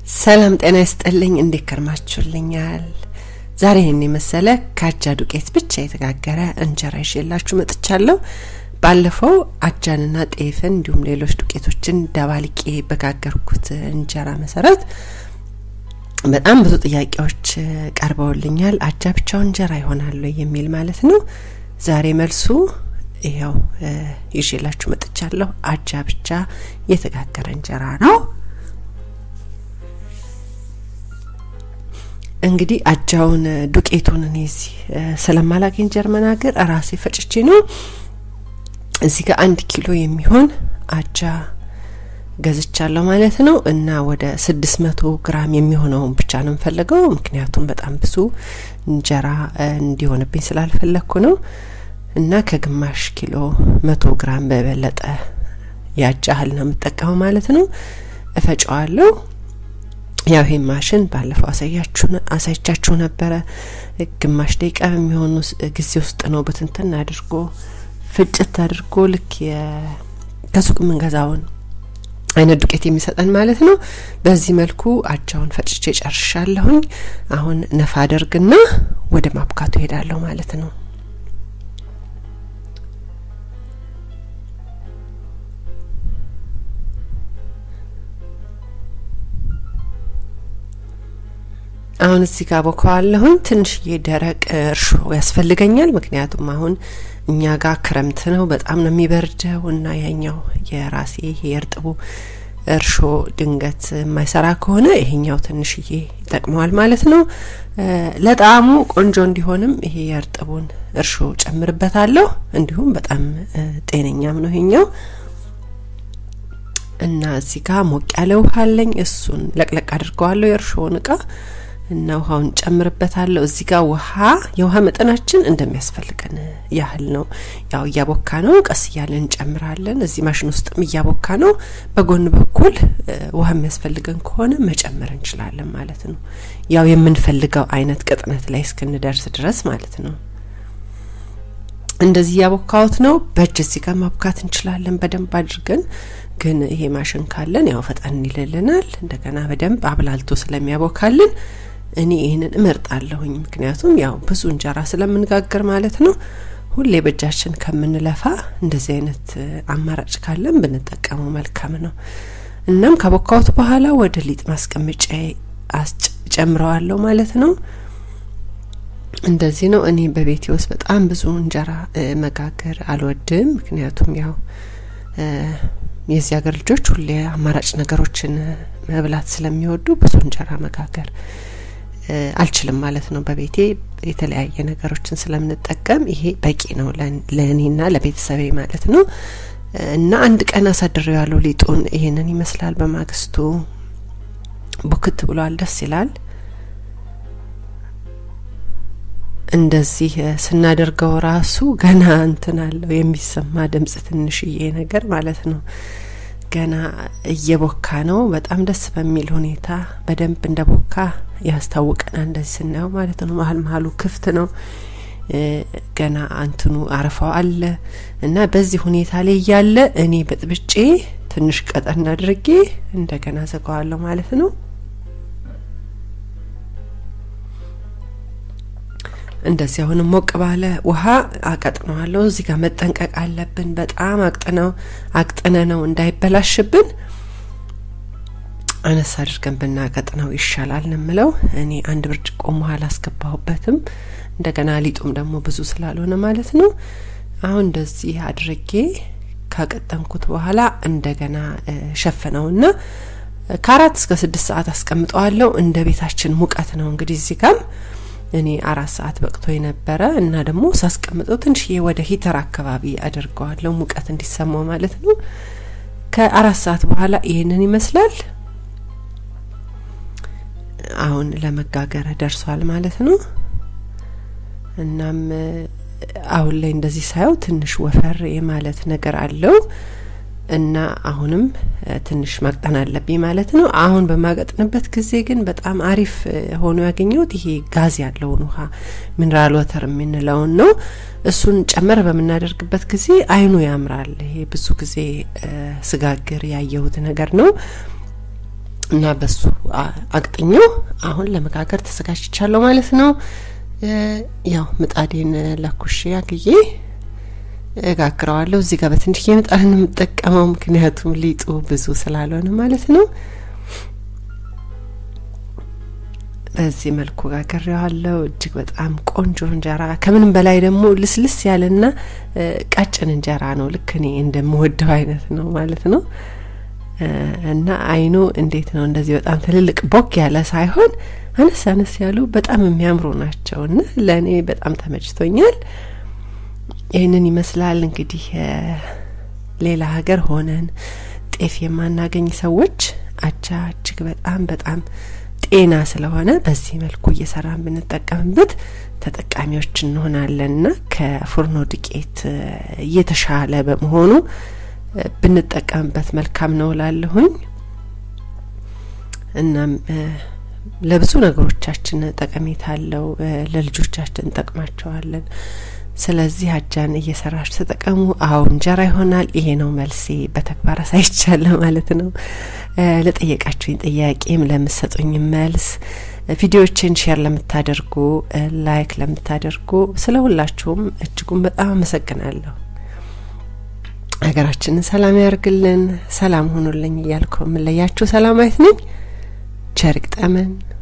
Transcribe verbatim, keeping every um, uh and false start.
ሰላም ጤና ይስጥልኝ እንዴት ከርማችሁልኛል ዛሬ እኔ መሰለ ካጃ ዱቄት ብቻ የተጋገረ እንጀራ ይዤላችሁ መጥቻለሁ ባለፈው አጃንና ጤፍን እንዲሁም ሌሎች ዱቄቶችን ደባልቄ በጋገርኩት እንጀራ መሰረት በጣም ብዙ ጥያቄዎች ቀርበውልኛል አጃ ብቻው እንጀራ ይሆናል የሚል ማለት ነው ዛሬ መልሱ ይሄው ይዤላችሁ መጥቻለሁ አጃ ብቻ የተጋገረ እንጀራ ነው እንግዲህ አጃውን ዱቄቱን እኔዚ ስለማላገኝ ጀርመን ሀገር ራሴ ፈጭቼ ነው እዚህ ጋር አንድ ኪሎ የሚሆን አጃ ገዝቻለሁ ማለት ነው እና ወደ ስድስት መቶ ግራም የሚሆነው ብቻ ነው ፈልገው ምክንያቱም በጣም ብዙ እንጀራ እንዲሆንብኝ ስላልፈለኩ ነው እና ከግማሽ ኪሎ መቶ ግራም በበለጠ ያጃህል ነው የምጠቀመው ማለት ነው እፈጨዋለሁ ያው ይሄ ማሽን ባለፈው አሳያችሁ አሳይቻችሁ ነበር ግማሽ ደቂቃ የሚሆኑ ጊዜ ውስጥ ነው በትንተና አድርጎ ፍጭት አድርጎ ልክ የከሱቅ መንገዛውን አይነት ዱቄት የሚሰጠን ማለት ነው በዚህ መልኩ አጃውን ፈጭቼ ጨርሻለሁኝ አሁን ነፋ አድርግና ወደ ማብካቱ ሄዳለሁ ማለት ነው አሁን እዚህ ጋር ቦካዋለሁኝ ትንሽ የደረቅ እርሾ ያስፈልገኛል ምክንያቱም አሁን እኛ ጋር ክረምት ነው በጣም ነው የሚበርደው እና ያኛው የራሴ የርጥቡ እርሾ ድንገት ማይሰራ ከሆነ ይሄኛው ትንሽዬ ይጠቅመዋል ማለት ነው ለጣዕሙ ቆንጆ እንዲሆንም ይሄ የርጥቡን እርሾ ጨምርበታለሁ እንዲሁም በጣም ጤነኛም ነው ይሄኛው እና እዚህ ጋር ሞቅ ያለ ውሃ አለኝ እሱን ለቅለቅ አድርገዋለሁ የእርሾውን እቃ እና ውሃውን ጨምርበታለሁ እዚህ ጋር ውሃ የውሃ መጠናችን እንደሚያስፈልገን ያህል ነው ያው ያቦካ ነው ቀስ ያለን እንጨምራለን እዚህ ማሽን ውስጥም ያቦካ ነው በጎን በኩል ውሃ የሚያስፈልገን ከሆነ መጨመር እንችላለን ማለት ነው ያው የምንፈልገው አይነት ቅጥነት ላይ እስክንደርስ ድረስ ማለት ነው እንደዚህ ያቦካውት ነው በእጅ እዚህ ጋር ማብካት እንችላለን በደንብ አድርገን ግን ይሄ ማሽን ካለን ያው ፈጣን ይልልናል እንደገና በደንብ አብላልቶ ስለሚያቦካልን እኔ ይሄንን እመርጣለሁኝ ምክንያቱም ያው ብዙ እንጀራ ስለምንጋገር ማለት ነው ሁሌ በእጃችን ከምንለፋ እንደዚህ አይነት አማራጭ ካለን ብንጠቀመው መልካም ነው እናም ካቦካውት በኋላ ወደ ሊጥ ማስቀመጫ አስጨምረዋለሁ ማለት ነው እንደዚህ ነው እኔ በቤቴ ውስጥ በጣም ብዙ እንጀራ መጋገር አልወድም ምክንያቱም ያው የዚህ ሀገር ልጆች ሁሌ አማራጭ ነገሮችን መብላት ስለሚወዱ ብዙ እንጀራ መጋገር አልችልም ማለት ነው በቤቴ የተለያየ ነገሮችን ስለምንጠቀም ይሄ በቂ ነው ለኔና ለቤተሰቤ ማለት ነው እና አንድ ቀን አሳድሬው ያለው ሊጡን ይሄንን ይመስላል በማግስቱ ቡክት ብሏል ደስ ይላል እንደዚህ ስናደርገው ራሱ ገና እንትን አለው የሚሰማ ድምጽ ትንሽዬ ነገር ማለት ነው ገና እየቦካ ነው በጣም ደስ በሚል ሁኔታ በደንብ እንደቦካ ያስታውቀናል እንደዚህ ስናየው ማለት ነው መሃል መሃሉ ክፍት ነው ገና አንተኑ አረፋው አለ እና በዚህ ሁኔታ ላይ ያለ እኔ በጥብጬ ትንሽ ቀጠና አድርጌ እንደገና ዘጋዋለሁ ማለት ነው እንደዚህ አሁን ሞቅ ባለ ውሃ አቀጥነዋለሁ እዚህ ጋር መጠንቀቅ አለብን በጣም አቅጥነው አቅጥነነው እንዳይበላሽብን አነሳ አድርገን ብናቀጥነው ይሻላል እንምለው እኔ አንድ ብርጭቆ ውሃ አላስገባሁበትም እንደገና ሊጡም ደግሞ ብዙ ስላልሆነ ማለት ነው አሁን እንደዚህ አድርጌ ካቀጠንኩት በኋላ እንደገና ሸፈነውና ከአራት እስከ ስድስት ሰዓት አስቀምጠዋለሁ እንደ ቤታችን ሙቀት ነው እንግዲህ እዚህ ጋር እኔ አራት ሰዓት በቅቶኝ ነበር እና ደግሞ ሳስቀምጠው ትንሽ ወደ ሂተር አካባቢ አድርገዋለሁ ሙቀት እንዲሰማው ማለት ነው ከአራት ሰዓት በኋላ ይሄንን ይመስላል አሁን ለመጋገር ደርሷል ማለት ነው እናም አሁን ላይ እንደዚህ ሳይው ትንሽ ወፈር የማለት ነገር አለው እና አሁንም ትንሽ ማቅጠን አለብኝ ማለት ነው አሁን በማቀጥንበት ጊዜ ግን በጣም አሪፍ ሆኖ ያገኘሁት ይሄ ጋዝ ያለው ውሃ ሚነራል ዋተር የምንለው ነው እሱን ጨመር በመናደርግበት ጊዜ አይኑ ያምራል ይሄ ብዙ ጊዜ ስጋግር ያየሁት ነገር ነው እና በሱ አቅጥኛው አሁን ለመጋገር ተዘጋጅቻለሁ ማለት ነው። ያው ምጣዴን ለኩሼ አግዬ እጋግረዋለሁ። እዚህ ጋር በትንሽ የምጣድን የምጠቀመው ምክንያቱም ሊጡ ብዙ ስላልሆነ ማለት ነው። በዚህ መልኩ ጋግሬዋለሁ። እጅግ በጣም ቆንጆ እንጀራ ከምንም በላይ ደግሞ ልስልስ ያለና ቀጭን እንጀራ ነው። ልክ እኔ እንደምወደው አይነት ነው ማለት ነው። እና አይኑ እንዴት ነው እንደዚህ በጣም ትልልቅ ቦክ ያለ ሳይሆን አነስ አነስ ያሉ በጣም የሚያምሩ ናቸውና ለኔ በጣም ተመችቶኛል። ይሄንን ይመስላል እንግዲህ ሌላ ሀገር ሆነን ጤፍ የማናገኝ ሰዎች አጃ እጅግ በጣም በጣም ጤና ስለሆነ በዚህ መልኩ እየሰራን ብንጠቀምበት ተጠቃሚዎች እንሆናለንና ከፉርኖ ዱቄት እየተሻለ በመሆኑ ብንጠቀምበት መልካም ነው ላለሁኝ። እናም ለብዙ ነገሮቻችን ጠቀሜታ አለው። ለልጆቻችን ጠቅማቸዋለን። ስለዚህ አጃን እየሰራችሁ ተጠቀሙ። አው እንጀራ ይሆናል። ይሄ ነው መልሴ። በተግባር አሳይቻለሁ ማለት ነው። ለጠየቃችሁኝ ጥያቄም ለምትሰጡኝ መልስ ቪዲዮዎችን ሼር ለምታደርጉ ላይክ ለምታደርጉ ስለሁላችሁም እጅጉን በጣም አመሰግናለሁ። ሀገራችንን ሰላም ያርግልን። ሰላም ሆኖልኝ እያልኩ ምለያችሁ ሰላማዊት ነኝ። ቸር ይግጠመን።